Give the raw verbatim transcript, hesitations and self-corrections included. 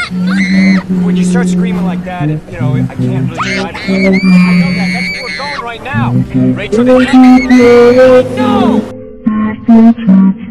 When you start screaming like that, it, you know, I can't really try to... I know that. That's where we're going right now. Rachel, they... No!